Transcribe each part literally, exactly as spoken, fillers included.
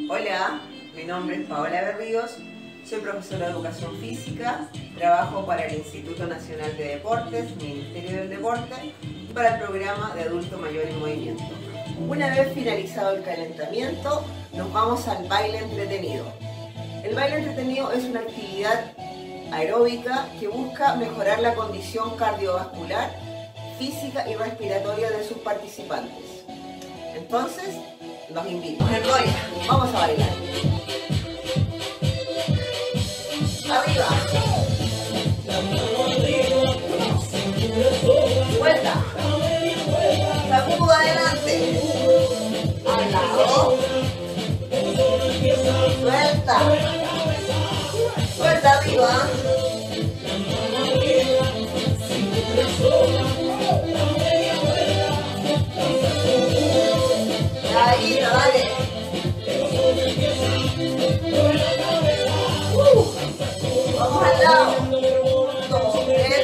Hola, mi nombre es Paola Berríos, soy profesora de Educación Física, trabajo para el Instituto Nacional de Deportes, Ministerio del Deporte y para el programa de Adulto Mayor en Movimiento. Una vez finalizado el calentamiento, nos vamos al baile entretenido. El baile entretenido es una actividad aeróbica que busca mejorar la condición cardiovascular, física y respiratoria de sus participantes. Entonces, los invito. Vamos a bailar. Arriba. Vuelta. Sacudo adelante. Al lado. Suelta. Suelta arriba. Ahí, dale. Uh, vamos al lado. Dos, tres.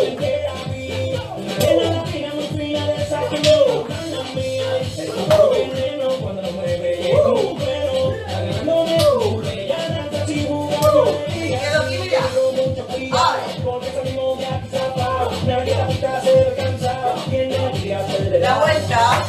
Quedo aquí, mira. La vuelta.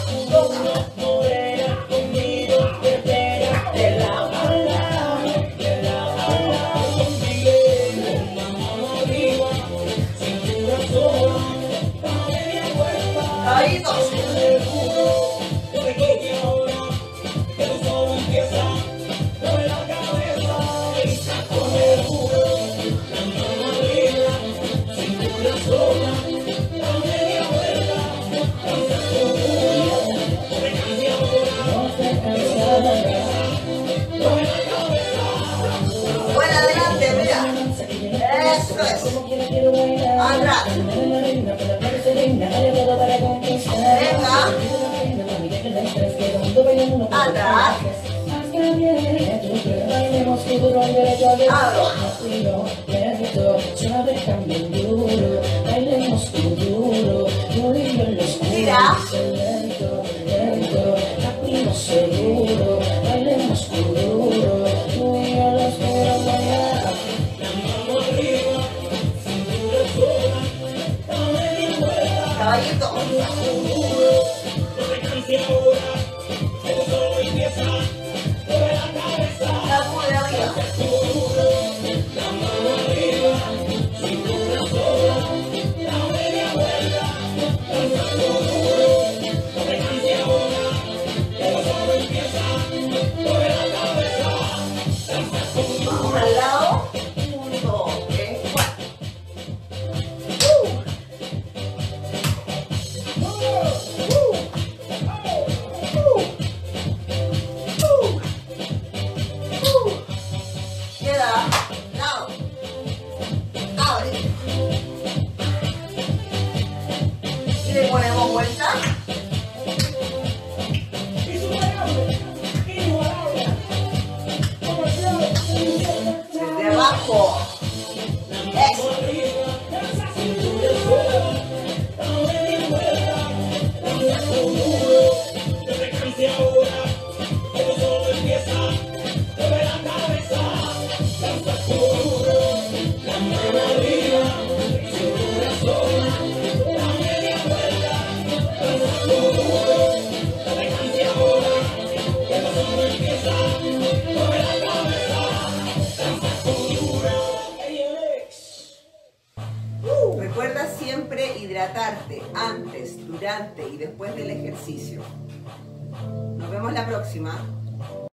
Caballitos. Buena adelante, mira. Eso es. Atrás. Venga. Atrás. Mira. Caballito. Sacude arriba. Vamos al lado. Uno, dos, tres, cuatro. Queda, lado, abre y le ponemos vuelta. Desde abajo. Eso. Recuerda siempre hidratarte antes, durante y después del ejercicio. Nos vemos la próxima.